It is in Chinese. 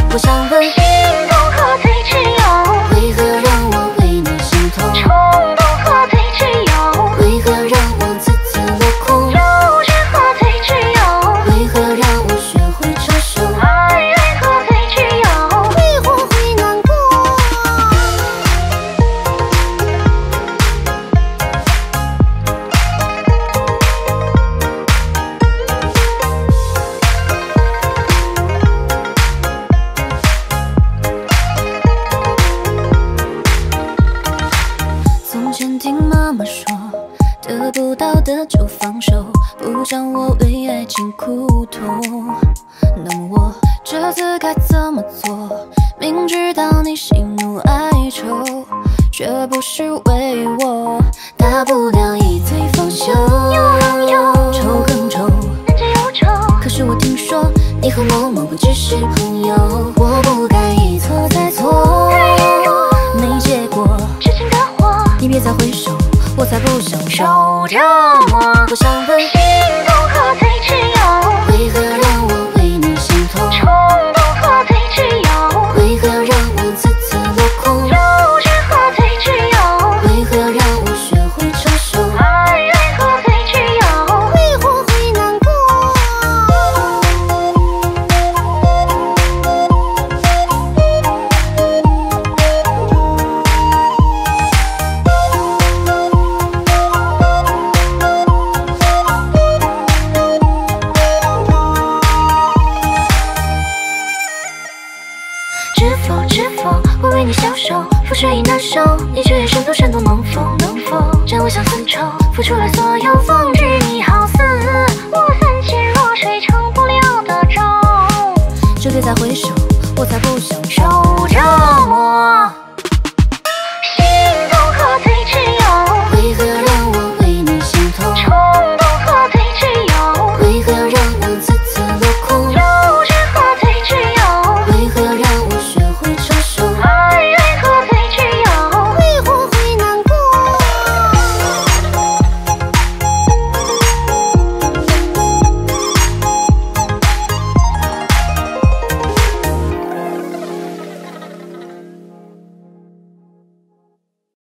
我想问，心动何最自由？为何让我为你心痛？冲动何最自由？为何让我自自落空？幼稚何最自由？为何让我学会承受？爱何最自由？为何会难过？从前听妈妈说，得不到的就放手，不想我为爱情苦痛。那么我这次该怎么做？明知道你喜怒哀愁，却不是为我，大不了一醉方休。愁更愁，人间忧愁。可是我听说你和某某不只是朋友，我不该一错再错，没结果，痴情的火，你别再回首，我才不想受折磨。我想问，心动何最自由？为何让我为你心痛？冲动何最自由？为何让我自自落空？幼稚何最自由？为何让我学会承受？爱何最自由？为何会难过？知否，我为你消瘦，覆水已难收，你却也闪躲闪躲，能否真我相思愁，付出了所有，放置你好似我三千弱水成不了的舟，就别再回首，我才不想受。